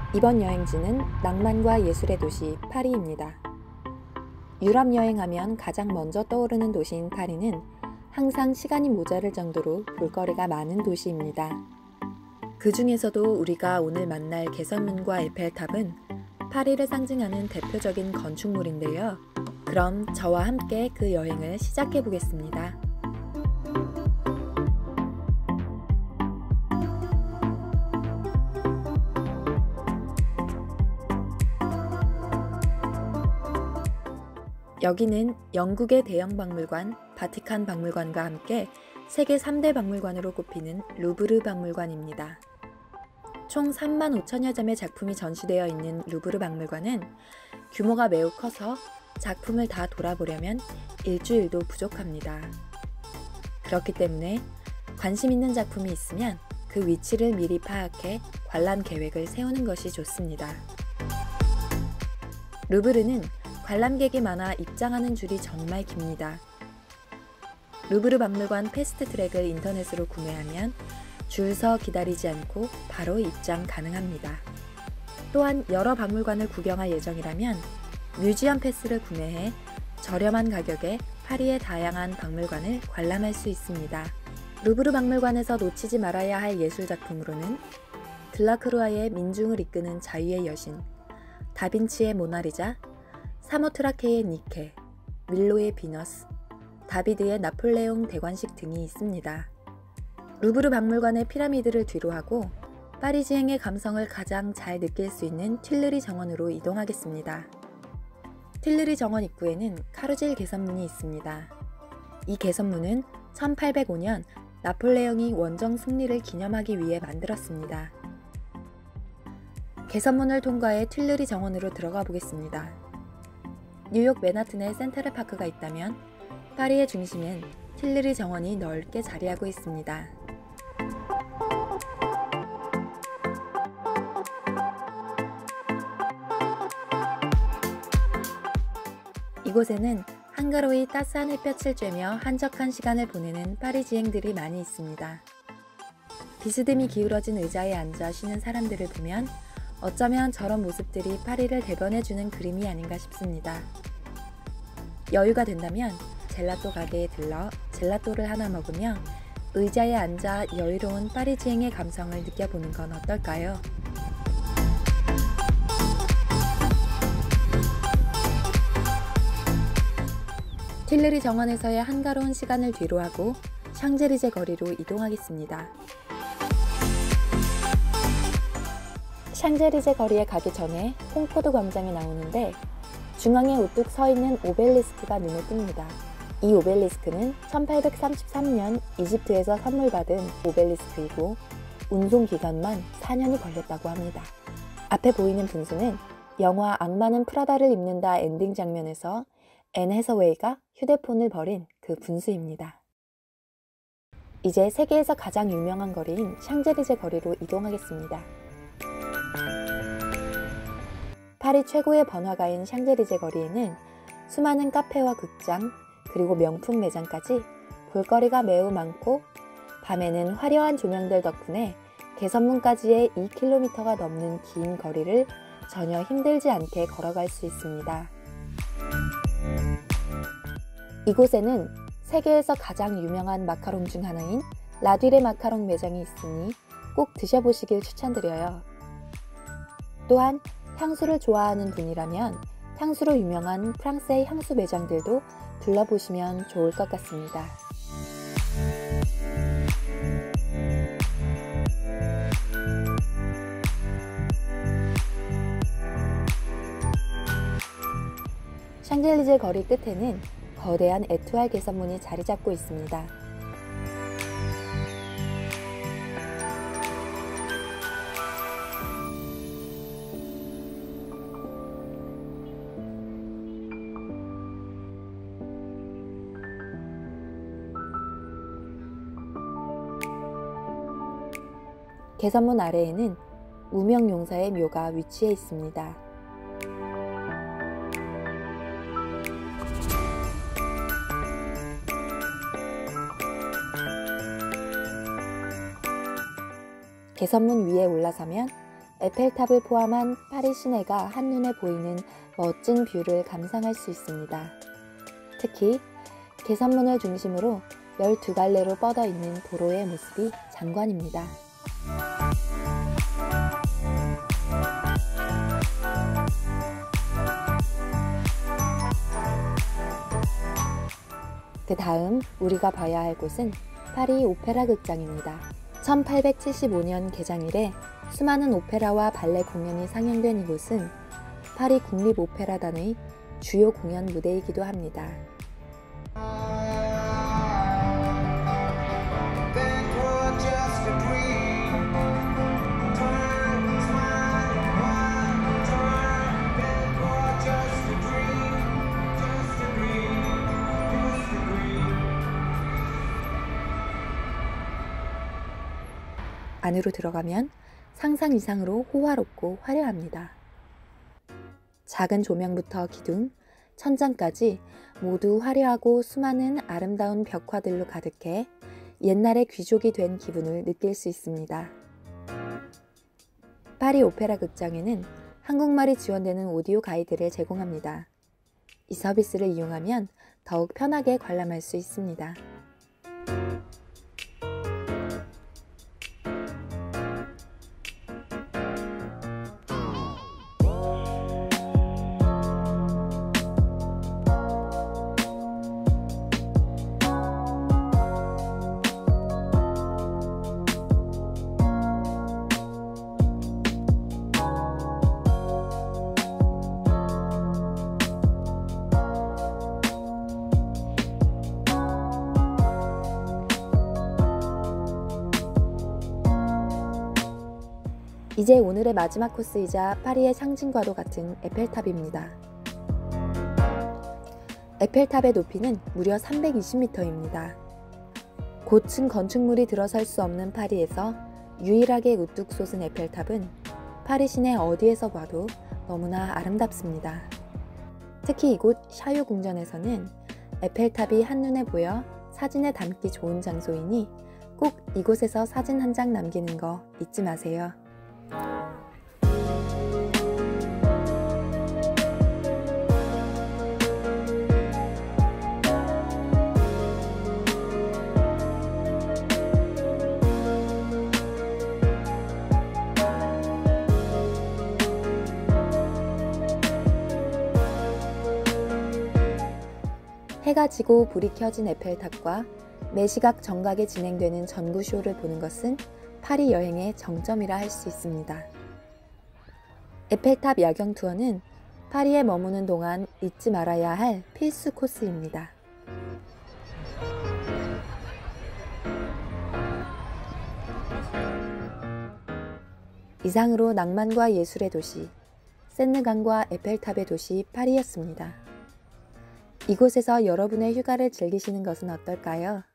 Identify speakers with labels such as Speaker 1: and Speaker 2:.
Speaker 1: 이번 여행지는 낭만과 예술의 도시 파리입니다. 유럽 여행하면 가장 먼저 떠오르는 도시인 파리는 항상 시간이 모자랄 정도로 볼거리가 많은 도시입니다. 그 중에서도 우리가 오늘 만날 개선문과 에펠탑은 파리를 상징하는 대표적인 건축물인데요. 그럼 저와 함께 그 여행을 시작해 보겠습니다. 여기는 영국의 대형 박물관 바티칸 박물관과 함께 세계 3대 박물관으로 꼽히는 루브르 박물관입니다. 총 3만 5천여 점의 작품이 전시되어 있는 루브르 박물관은 규모가 매우 커서 작품을 다 돌아보려면 일주일도 부족합니다. 그렇기 때문에 관심 있는 작품이 있으면 그 위치를 미리 파악해 관람 계획을 세우는 것이 좋습니다. 루브르는 관람객이 많아 입장하는 줄이 정말 깁니다. 루브르 박물관 패스트 트랙을 인터넷으로 구매하면 줄 서 기다리지 않고 바로 입장 가능합니다. 또한 여러 박물관을 구경할 예정이라면 뮤지엄 패스를 구매해 저렴한 가격에 파리의 다양한 박물관을 관람할 수 있습니다. 루브르 박물관에서 놓치지 말아야 할 예술작품으로는 들라크루아의 민중을 이끄는 자유의 여신, 다빈치의 모나리자, 사모트라케의 니케, 밀로의 비너스, 다비드의 나폴레옹 대관식 등이 있습니다. 루브르 박물관의 피라미드를 뒤로하고 파리지앵의 감성을 가장 잘 느낄 수 있는 튠르리 정원으로 이동하겠습니다. 튠르리 정원 입구에는 카루질 개선문이 있습니다. 이 개선문은 1805년 나폴레옹이 원정 승리를 기념하기 위해 만들었습니다. 개선문을 통과해 튠르리 정원으로 들어가 보겠습니다. 뉴욕 맨하튼에 센트럴파크가 있다면 파리의 중심엔 튠르리 정원이 넓게 자리하고 있습니다. 이곳에는 한가로이 따스한 햇볕을 쬐며 한적한 시간을 보내는 파리지앵들이 많이 있습니다. 비스듬히 기울어진 의자에 앉아 쉬는 사람들을 보면 어쩌면 저런 모습들이 파리를 대변해주는 그림이 아닌가 싶습니다. 여유가 된다면 젤라또 가게에 들러 젤라또를 하나 먹으며 의자에 앉아 여유로운 파리지앵의 감성을 느껴보는 건 어떨까요? 튠르리 정원에서의 한가로운 시간을 뒤로하고 샹젤리제 거리로 이동하겠습니다. 샹젤리제 거리에 가기 전에 콩코드 광장이 나오는데 중앙에 우뚝 서 있는 오벨리스크가 눈에 띕니다. 이 오벨리스크는 1833년 이집트에서 선물 받은 오벨리스크이고 운송 기간만 4년이 걸렸다고 합니다. 앞에 보이는 분수는 영화 악마는 프라다를 입는다 엔딩 장면에서 앤 해서웨이가 휴대폰을 버린 그 분수입니다. 이제 세계에서 가장 유명한 거리인 샹젤리제 거리로 이동하겠습니다. 파리 최고의 번화가인 샹젤리제 거리에는 수많은 카페와 극장, 그리고 명품 매장까지 볼거리가 매우 많고 밤에는 화려한 조명들 덕분에 개선문까지의 2km가 넘는 긴 거리를 전혀 힘들지 않게 걸어갈 수 있습니다. 이곳에는 세계에서 가장 유명한 마카롱 중 하나인 라듀레 마카롱 매장이 있으니 꼭 드셔보시길 추천드려요. 또한 향수를 좋아하는 분이라면 향수로 유명한 프랑스의 향수 매장들도 둘러보시면 좋을 것 같습니다. 샹젤리제 거리 끝에는 거대한 에투알 개선문이 자리 잡고 있습니다. 개선문 아래에는 무명용사의 묘가 위치해 있습니다. 개선문 위에 올라서면 에펠탑을 포함한 파리 시내가 한눈에 보이는 멋진 뷰를 감상할 수 있습니다. 특히 개선문을 중심으로 12갈래로 뻗어 있는 도로의 모습이 장관입니다. 그 다음 우리가 봐야 할 곳은 파리 오페라 극장입니다. 1875년 개장 이래 수많은 오페라와 발레 공연이 상영된 이곳은 파리 국립오페라단의 주요 공연 무대이기도 합니다. 안으로 들어가면 상상 이상으로 호화롭고 화려합니다. 작은 조명부터 기둥, 천장까지 모두 화려하고 수많은 아름다운 벽화들로 가득해 옛날의 귀족이 된 기분을 느낄 수 있습니다. 파리 오페라 극장에는 한국말이 지원되는 오디오 가이드를 제공합니다. 이 서비스를 이용하면 더욱 편하게 관람할 수 있습니다. 이제 오늘의 마지막 코스이자 파리의 상징과도 같은 에펠탑입니다. 에펠탑의 높이는 무려 320m입니다. 고층 건축물이 들어설 수 없는 파리에서 유일하게 우뚝 솟은 에펠탑은 파리 시내 어디에서 봐도 너무나 아름답습니다. 특히 이곳 샤유 궁전에서는 에펠탑이 한눈에 보여 사진에 담기 좋은 장소이니 꼭 이곳에서 사진 한 장 남기는 거 잊지 마세요. 해가 지고 불이 켜진 에펠탑과 매시각 정각에 진행되는 전구쇼를 보는 것은 파리 여행의 정점이라 할 수 있습니다. 에펠탑 야경 투어는 파리에 머무는 동안 잊지 말아야 할 필수 코스입니다. 이상으로 낭만과 예술의 도시, 센느강과 에펠탑의 도시 파리였습니다. 이곳에서 여러분의 휴가를 즐기시는 것은 어떨까요?